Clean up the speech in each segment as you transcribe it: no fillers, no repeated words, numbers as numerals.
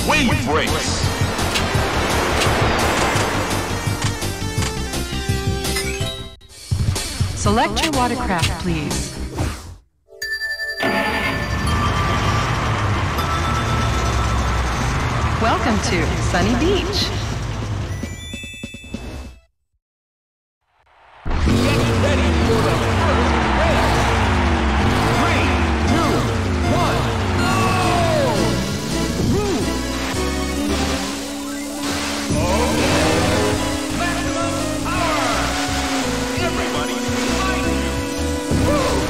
Wave breaks. Select your watercraft, please. Welcome to Sunny Beach. Get ready for the first race. 3, 2, 1, go! Okay. Maximum power. Everybody behind you. Woo!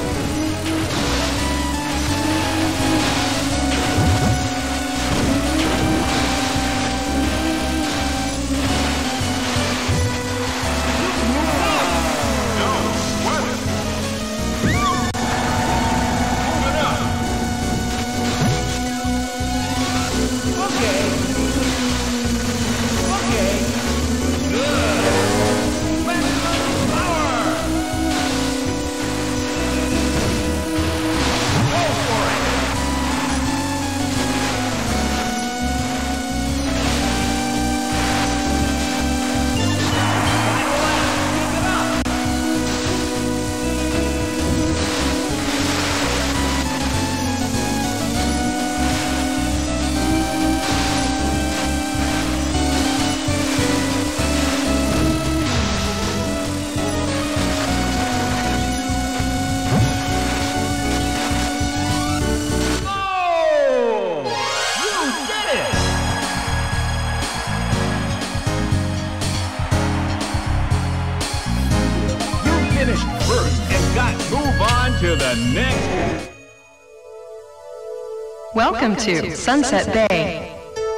Welcome to Sunset Bay.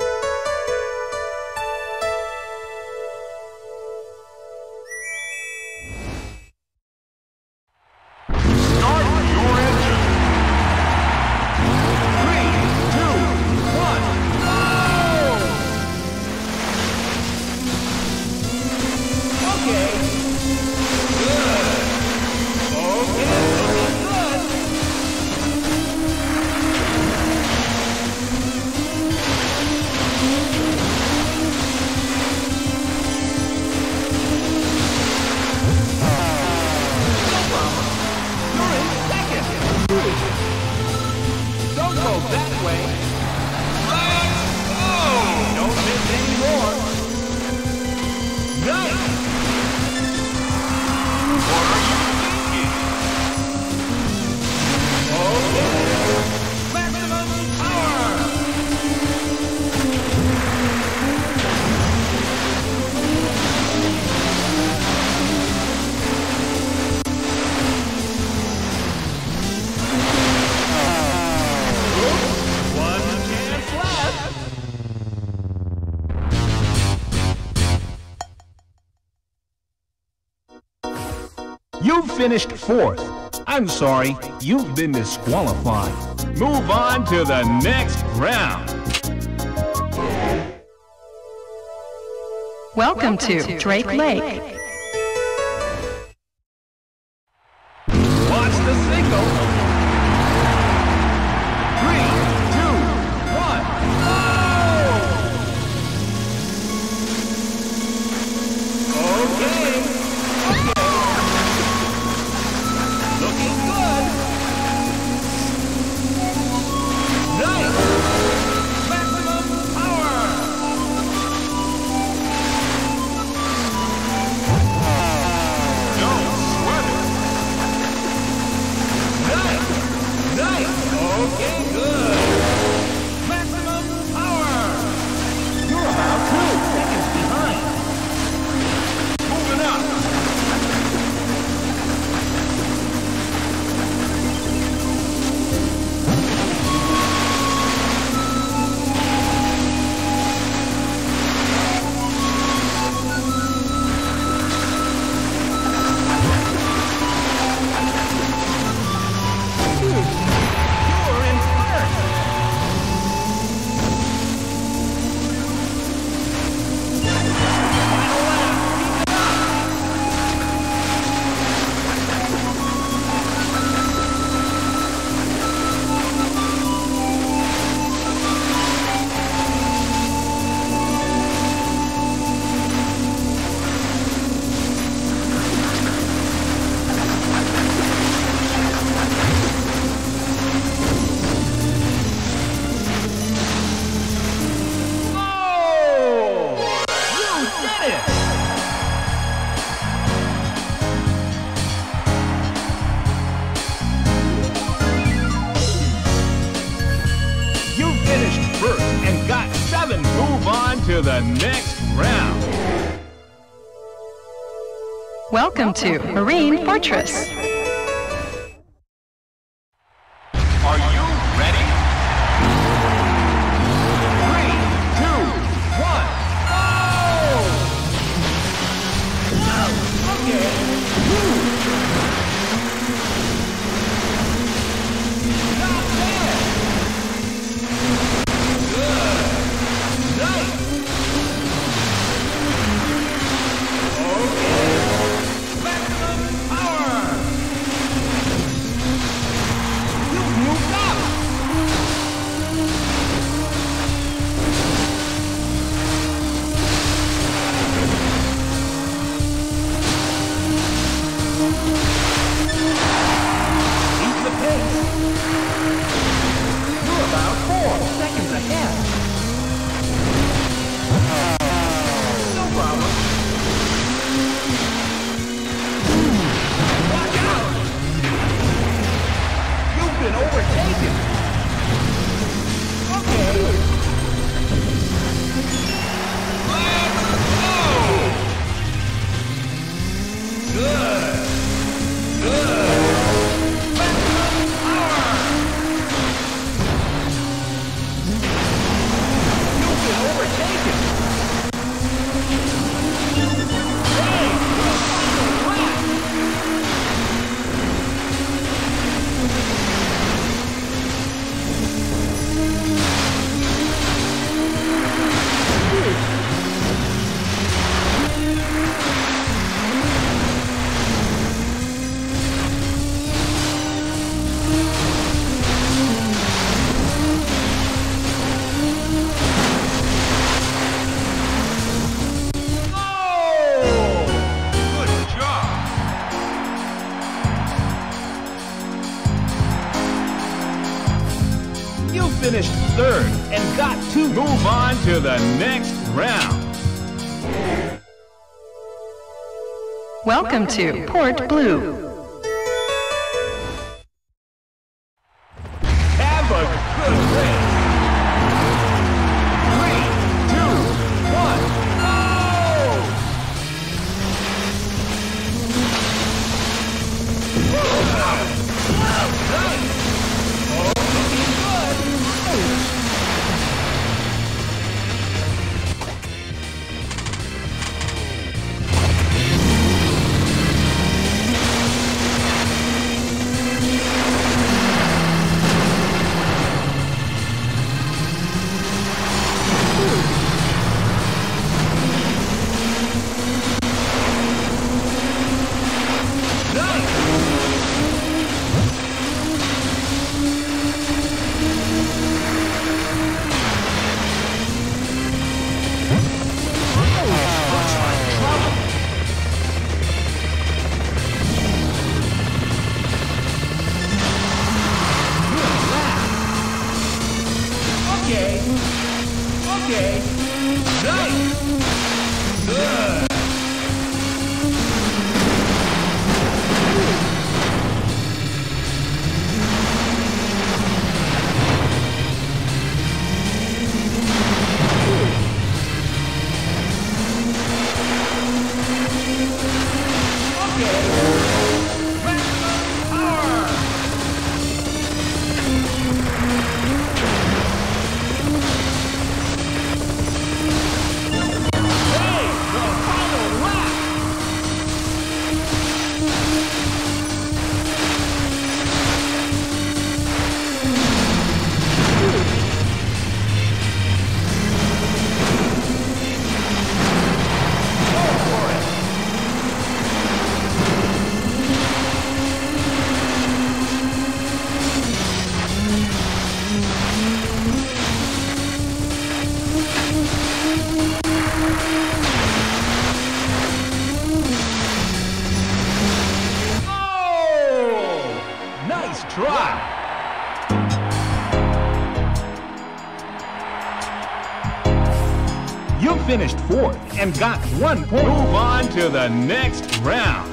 You finished 4th. I'm sorry, you've been disqualified. Move on to the next round. Welcome to Drake Lake. Watch the signal. 3, 2, 1, go! Okay. Looking good. Nice. Maximum power. to the next round. Welcome to Marine Fortress. Are you ready? 3, 2, 1, go! Okay. Not bad. Good. Nice. Okay. Maximum power. You've moved up. Keep the pace. You're about 4 seconds ahead. No problem. Watch out! You've been overtaken. Okay. Let's go! Good. Good. Maximum power. You've been overtaken. Hey, you're on the lap. Oh! Good job. You finished third and got to move on to the next round. Welcome to Port Blue. Have a good race. 3, 2, 1, go! Nice. Oh, looking good. Okay. Nice. Good. Try. You finished fourth and got 1 point. Move on to the next round.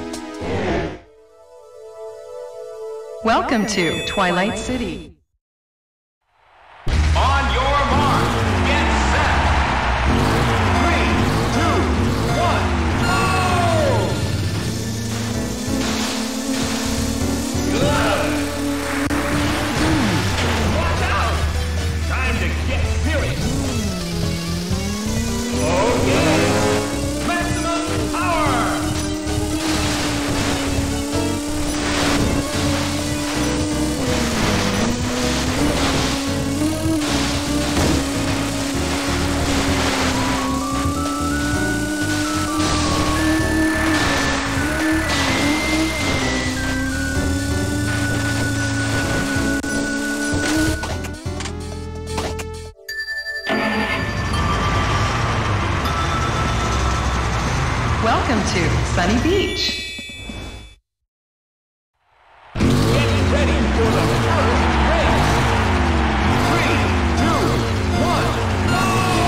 Welcome to Twilight City. On your mark, get set. Welcome to Sunny Beach. Get ready for the first race. 3, 2, 1, go!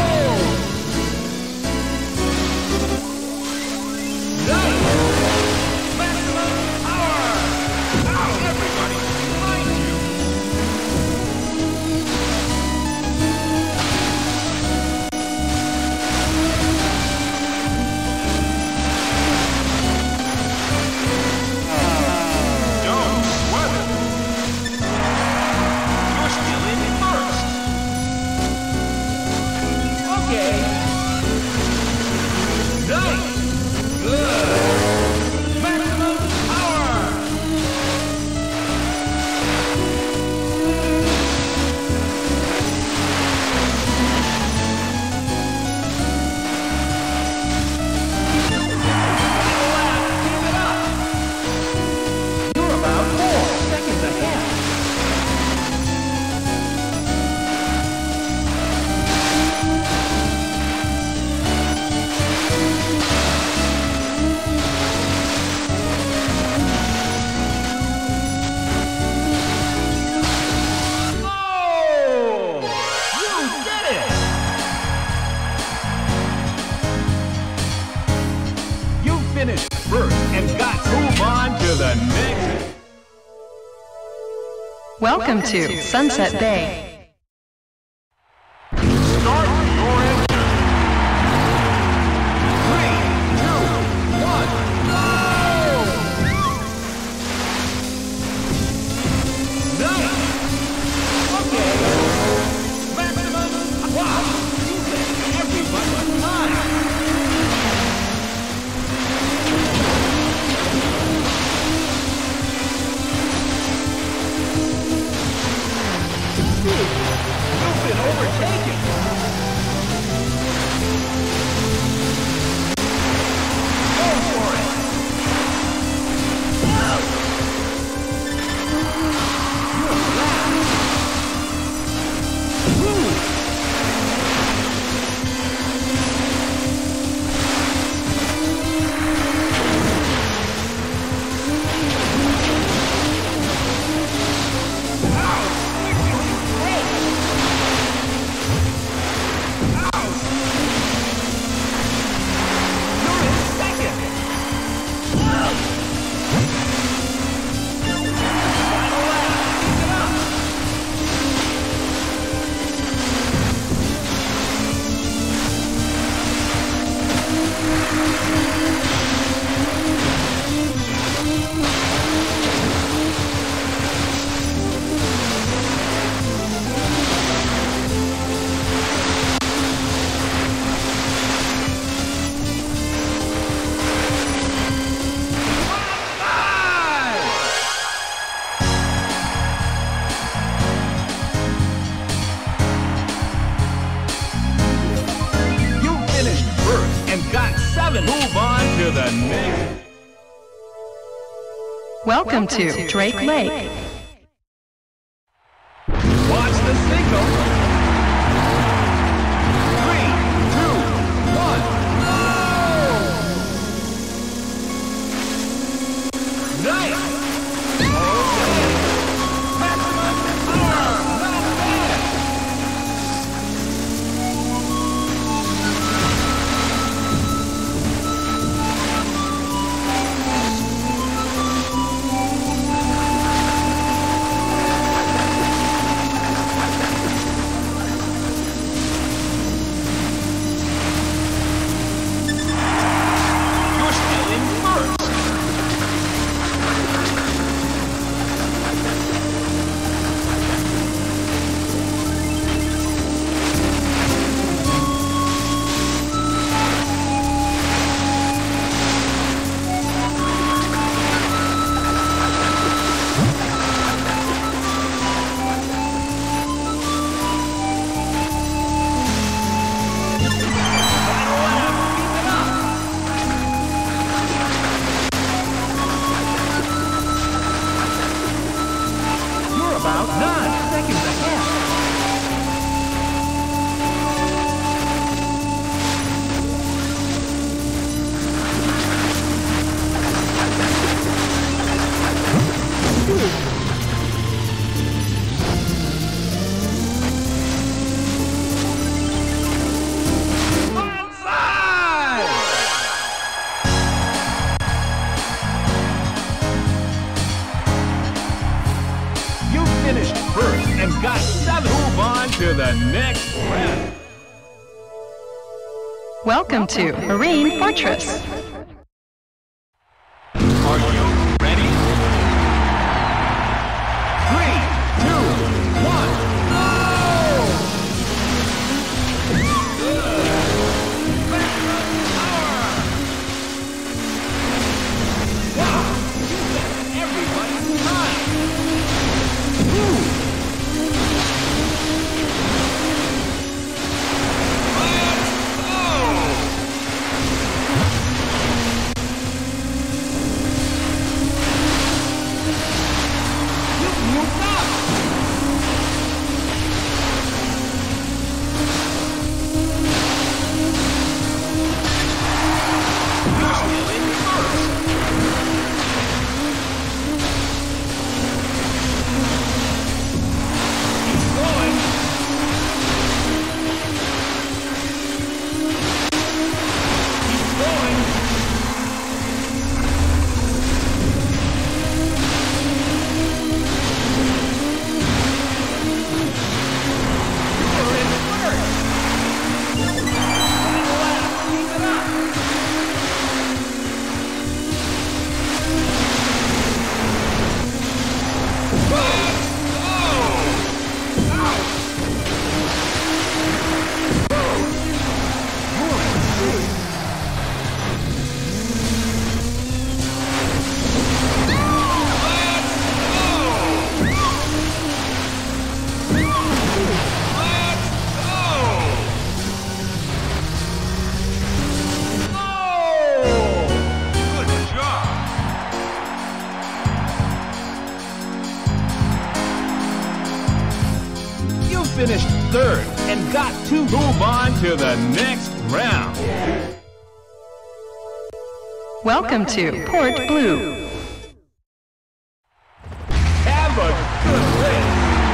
Nice! Maximum power! Now everybody behind you! Don't sweat it! You're still in first! Okay! Nice! Good! Maximum power! Keep it up! You're about 4 seconds ahead. Oh! You did it! You finished first and got to move on to the next. Welcome to Sunset Bay. Start your engine. 3, 2, 1, go! Nice! Okay. Maximum. Wow! You made everybody's time. You've been overtaken. Go for it. You're last. Woo. You finished first and got 7. Move on to the next. Welcome to Drake Lake. Watch the signal. 3, 2, 1, go! Nice! Okay. Maximum power! Not bad! to the next round. Welcome to Marine Fortress. Are you ready? 3, 2, 1, go! Maximum power! Wow! You bet everybody's time! Woo! Finished third and got to move on to the next round. Welcome to Port Blue. Have a good race.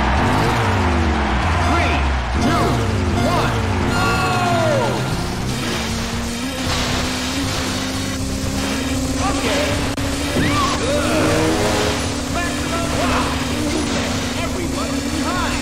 3, 2, 1, go! Okay. Good. Maximum wow. You bet everybody's time.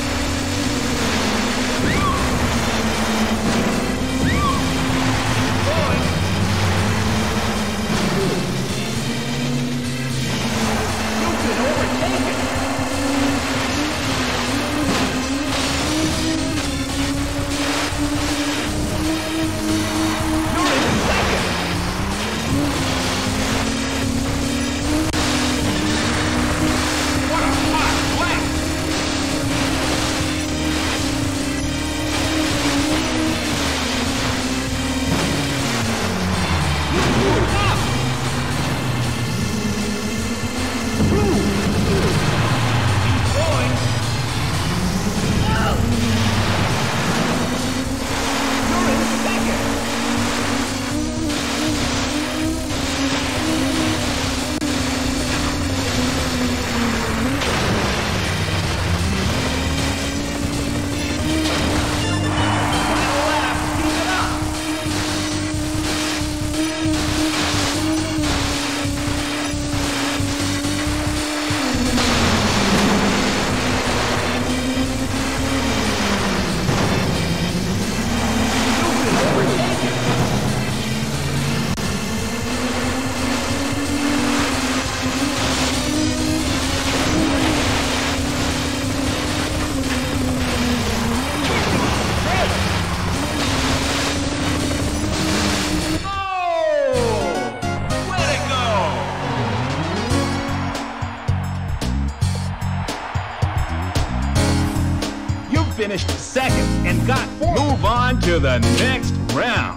Finished second and got fourth. Move on to the next round.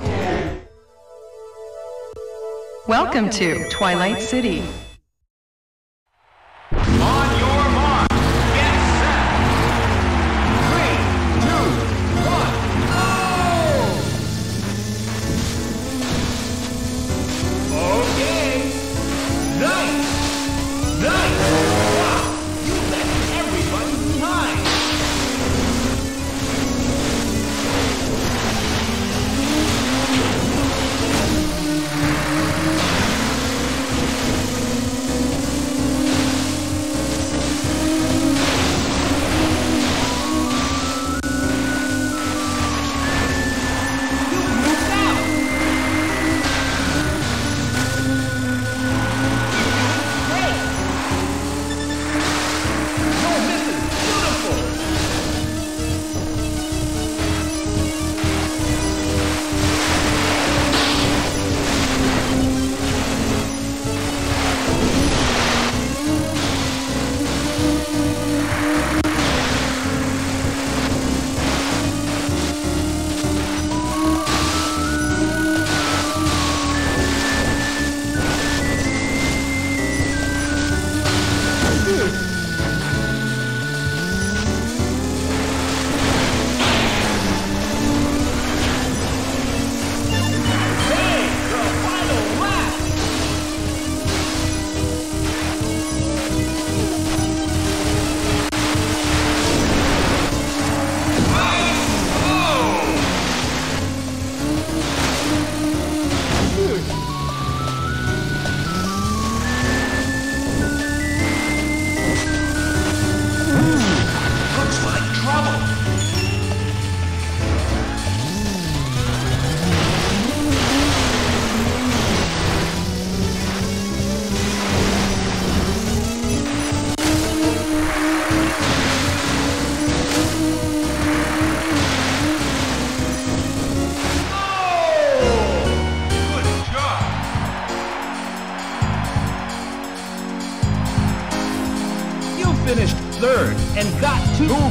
Welcome to Twilight City. On your mark, get set. 3, 2, 1, go! Okay. Nice. Nice. Wow. You let everybody behind.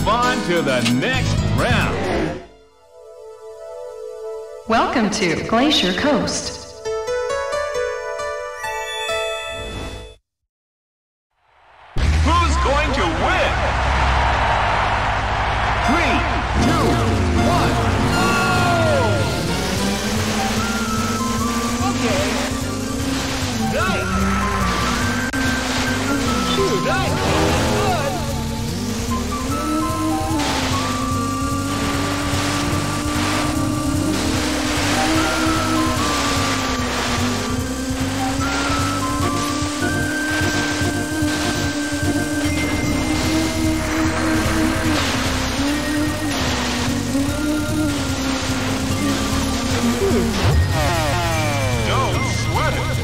Move on to the next round. Welcome to Glacier Coast. Who's going to win? 3, 2, 1, oh! Okay. Nice. Nice. Good. Don't sweat it.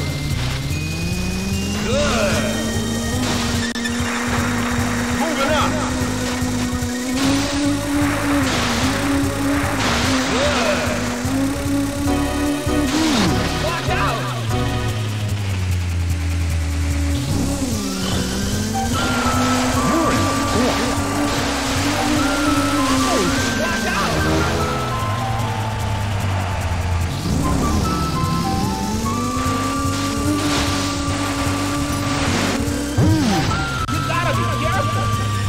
Good. Moving up. Good. Watch out. You're in fourth. Watch out. You gotta be careful.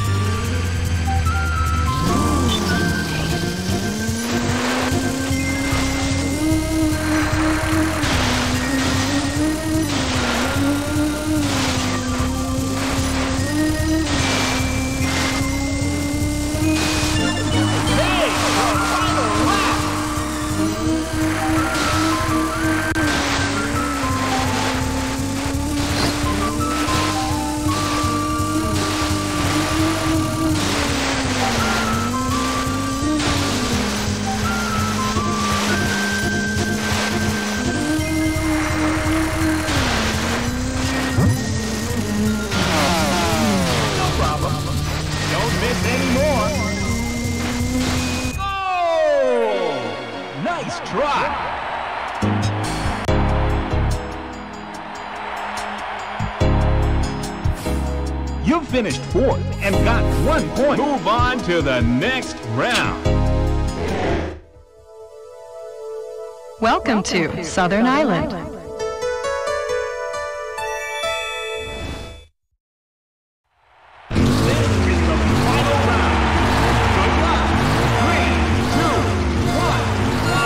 Hey, our final lap. No problem. Don't miss any more. Oh! Nice try. You finished fourth and got 1 point. Move on to the next round. Welcome to Southern Island. This is the final round. Good luck. 3, 2, 1, go!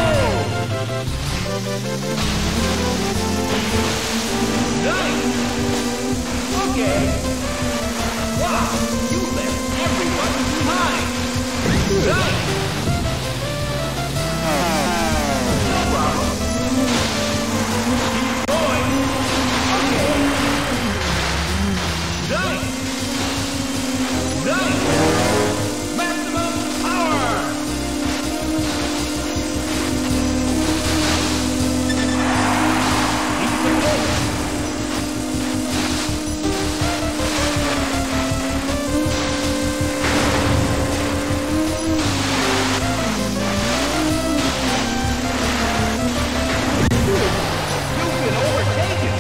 Nice. Okay. Wow, you left everyone behind. Nice. No problem. Keep going. Okay. Nice. Nice. Maximum power. Keep the pace. You've been overtaken.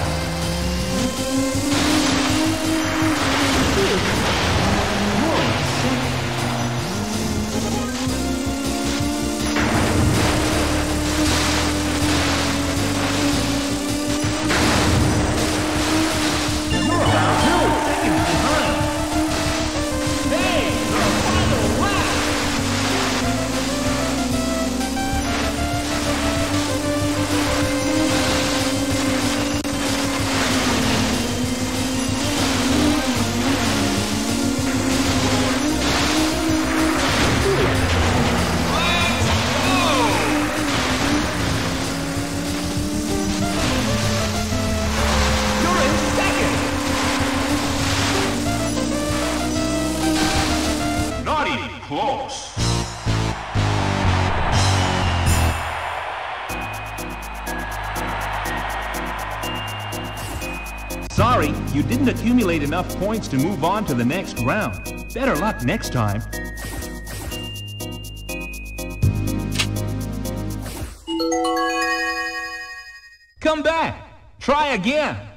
You're in second. You're about 2 seconds behind. Hey, the final lap. You're in second. Not even close. Sorry, you didn't accumulate enough points to move on to the next round. Better luck next time. Come back. Try again.